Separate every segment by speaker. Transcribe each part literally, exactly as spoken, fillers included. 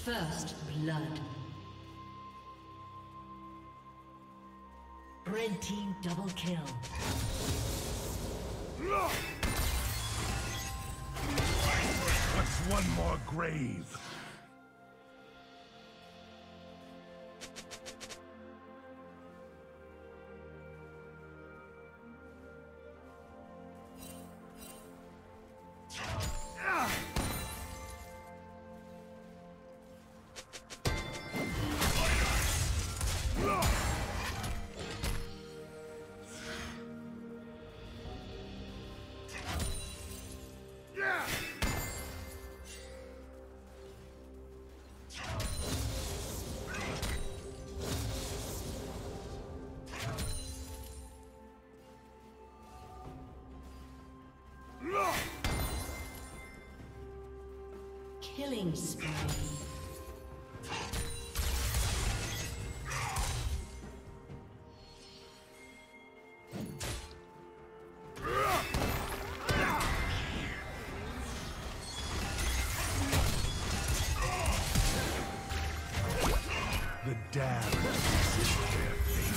Speaker 1: First blood. Red team double kill.
Speaker 2: What's one more grave?
Speaker 1: Killing spree.
Speaker 2: The damned resist their fate.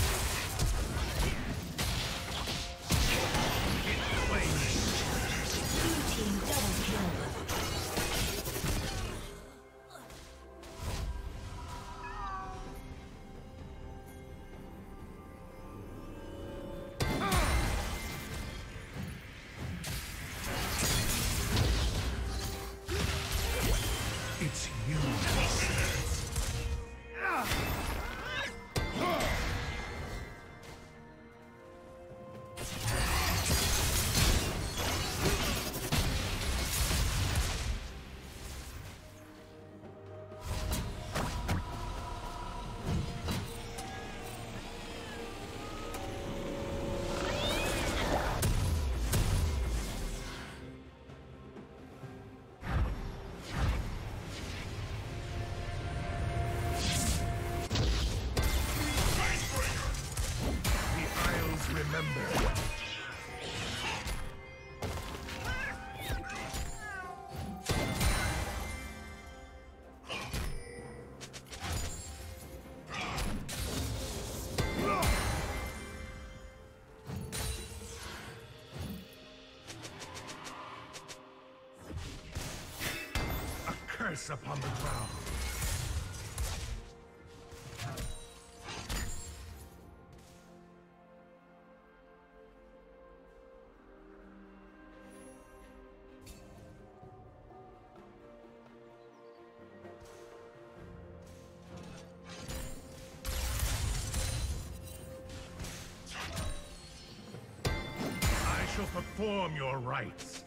Speaker 1: Blue team double kill.
Speaker 2: It's you. Remember. A curse upon the ground. I shall perform your rites.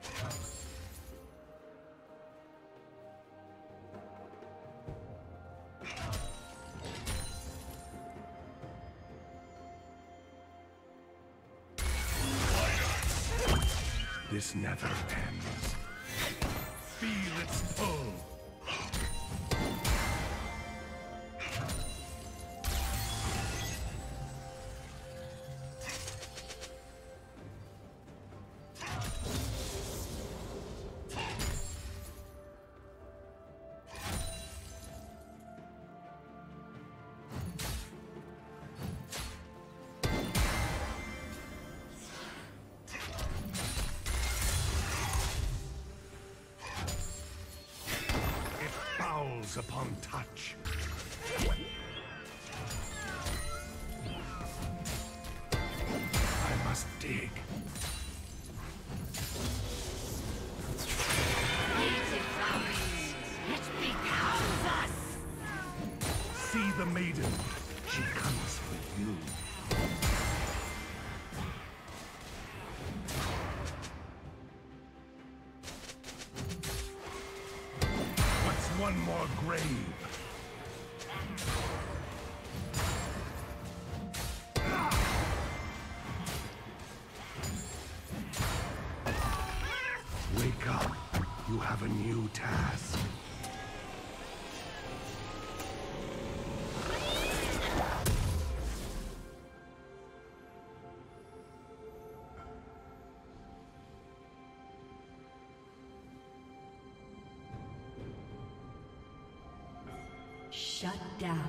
Speaker 2: This never ends. Feel its pull. Upon touch. I must dig.
Speaker 1: It becomes us.
Speaker 2: See the maiden. She comes for you. One more grave. Wake up. You have a new task.
Speaker 1: Shut down.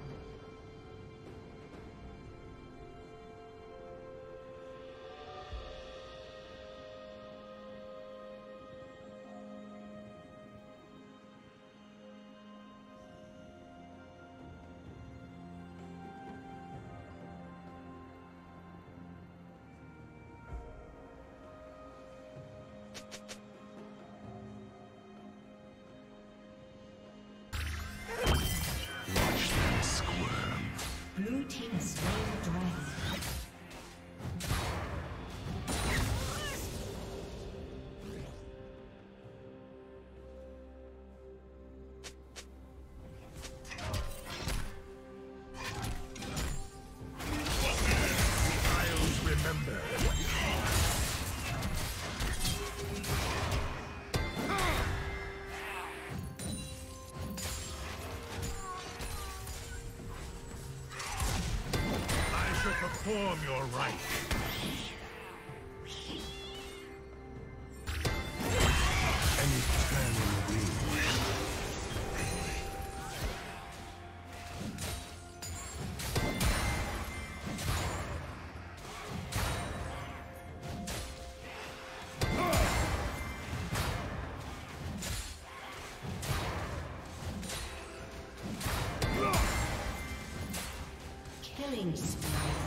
Speaker 1: Blue team has slain the dragon.
Speaker 2: I'll remember. Perform your right. Any turn in the wheel.
Speaker 1: Killing spree.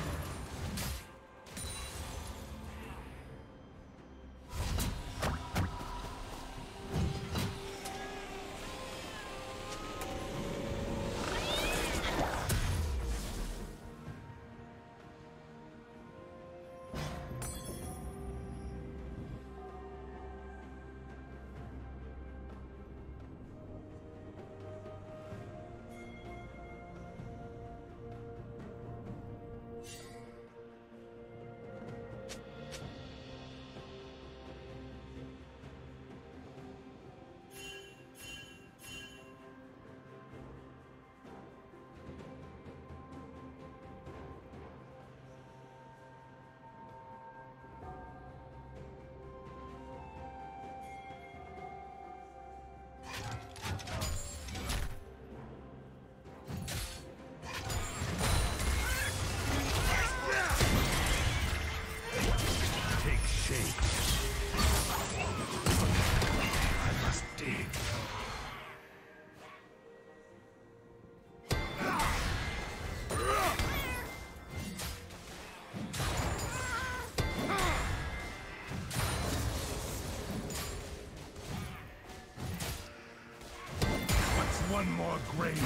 Speaker 1: One more grave.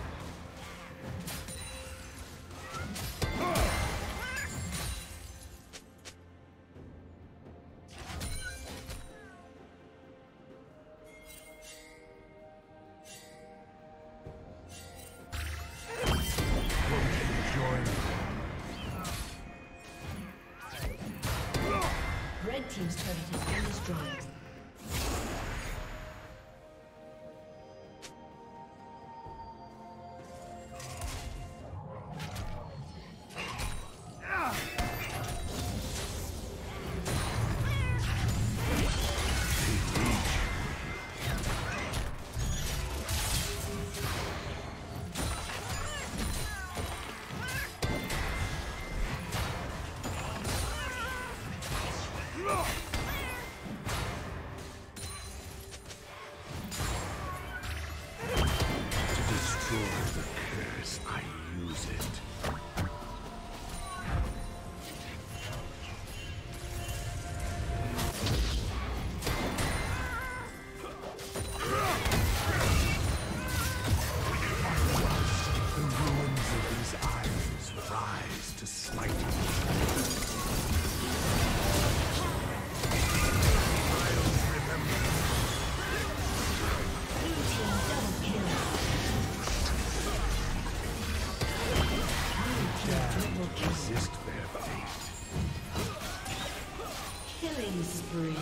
Speaker 1: Red team's turret has been destroyed. Killing spree.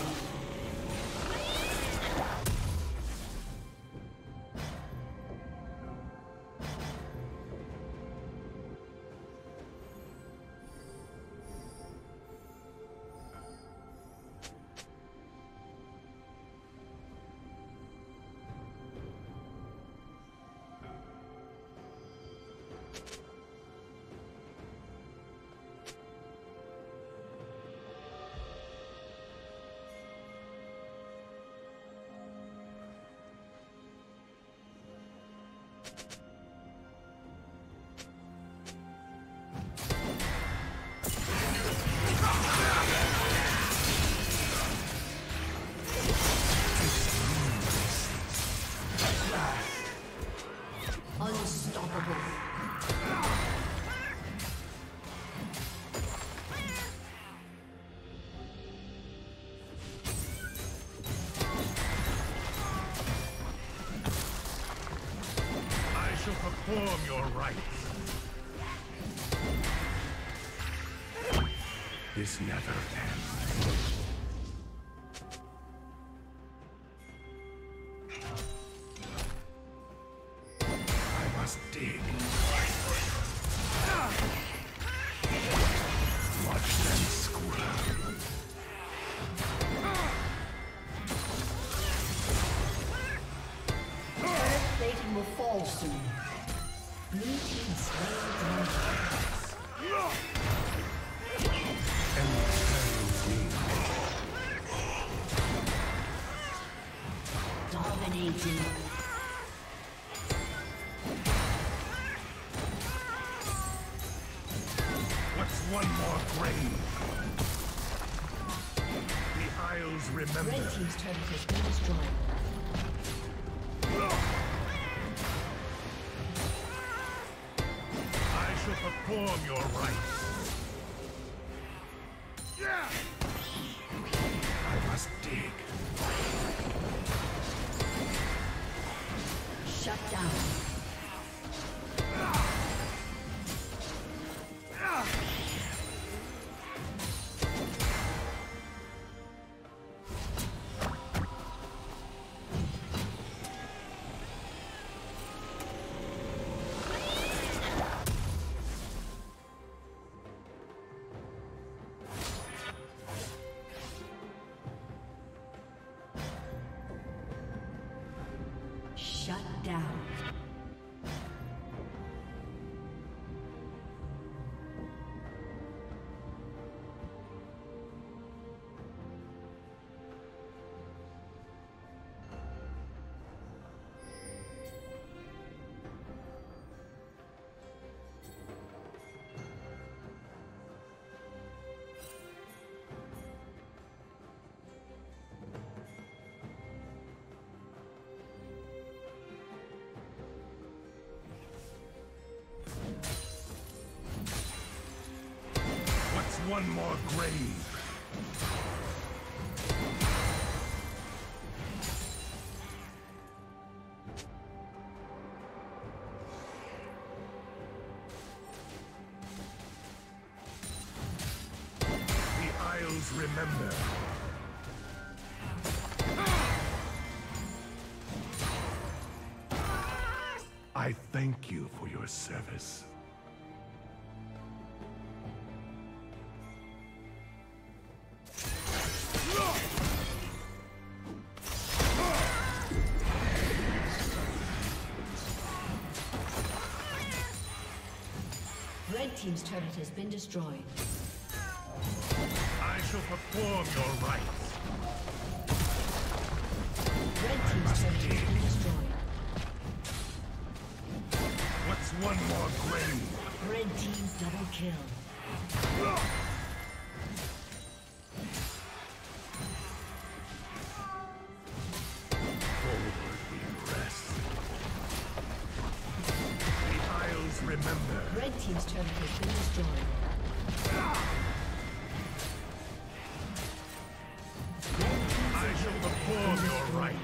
Speaker 2: perform your rites. This never ends. I must dig. Watch them squirm.
Speaker 1: Plating will fall soon. Blue team slain dragon. Dominating.
Speaker 2: What's one more grave? The Isles remember.
Speaker 1: Red team's turret has been destroyed.
Speaker 2: I shall perform your rites. I must dig.
Speaker 1: Shut down. Shut down.
Speaker 2: One more grave. The Isles remember. I thank you for your service.
Speaker 1: Red team's turret has been destroyed.
Speaker 2: I shall perform your rites.
Speaker 1: Red team's turret has been destroyed.
Speaker 2: What's one more grave?
Speaker 1: Red team double kill.
Speaker 2: Forward we press. The Isles remember.
Speaker 1: Red team's turret has been destroyed.
Speaker 2: I shall perform your rites.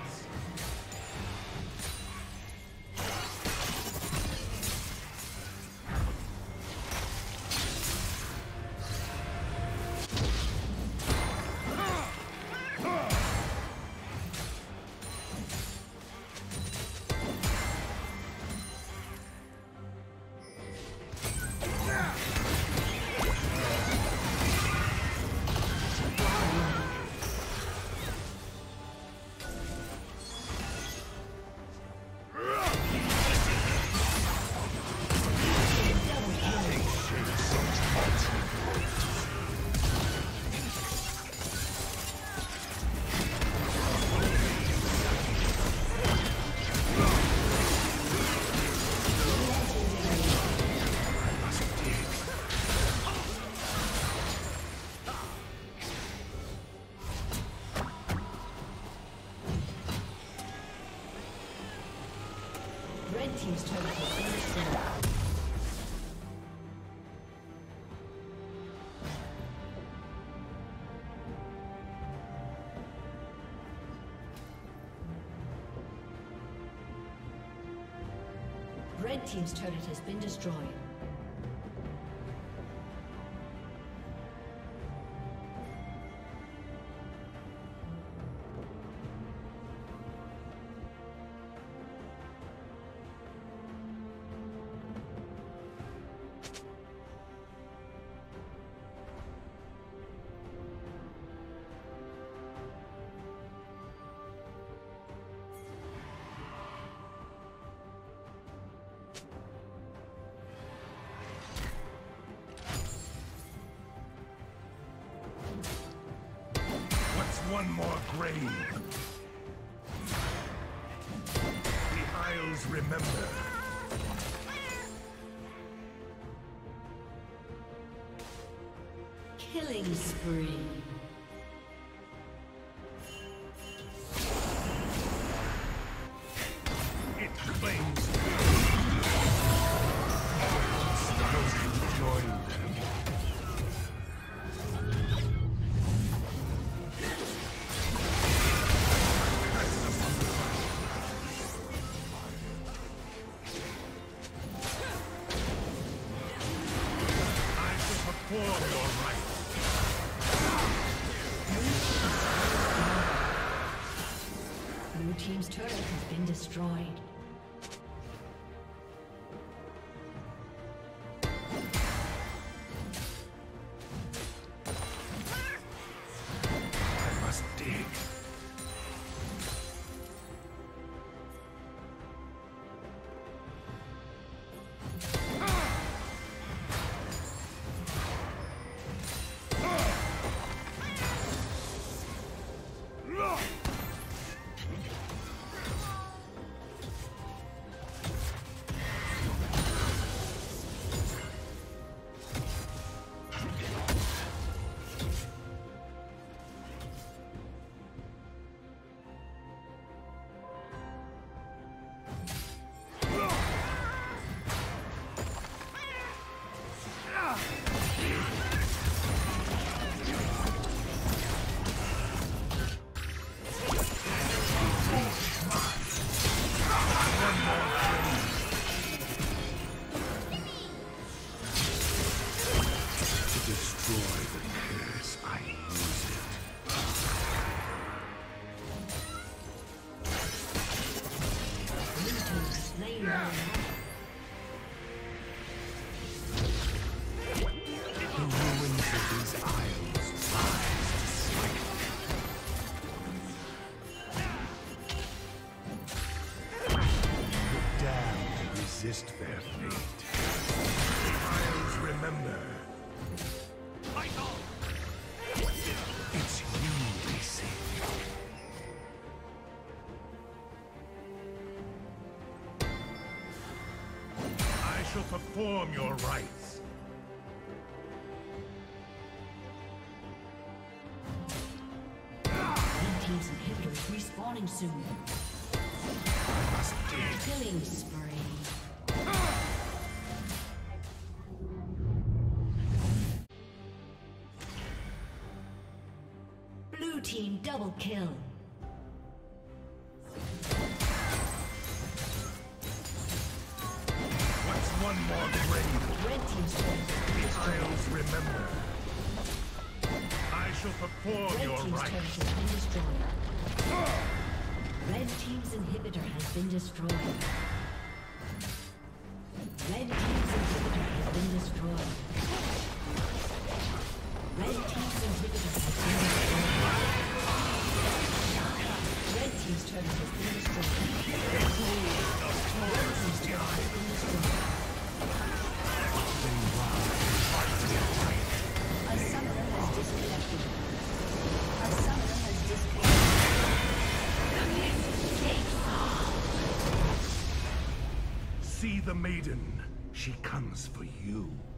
Speaker 1: Red team's turret has been destroyed. Red team's turret has been destroyed.
Speaker 2: One more grave. The Isles remember.
Speaker 1: Killing spree.
Speaker 2: It claims those who join them.
Speaker 1: Blue team's turret has been destroyed.
Speaker 2: I must dig. Resist their fate. The Isles remember. It's you they seek. I shall perform your rites.
Speaker 1: Red team's inhibitor is respawning soon.
Speaker 2: I must dig.
Speaker 1: Killing spree. Blue team double kill.
Speaker 2: What's one more grave?
Speaker 1: Red team's turret
Speaker 2: The Isles remember. I shall perform
Speaker 1: Red
Speaker 2: your
Speaker 1: team's
Speaker 2: rites.
Speaker 1: turret has been destroyed. Red team's inhibitor has been destroyed. Red team's inhibitor has been destroyed. Red team's inhibitor has been destroyed. Red team's turret has been destroyed. Red team's turret has been destroyed. A summoner has disconnected. A summoner has disconnected.
Speaker 2: See the maiden. She comes for you.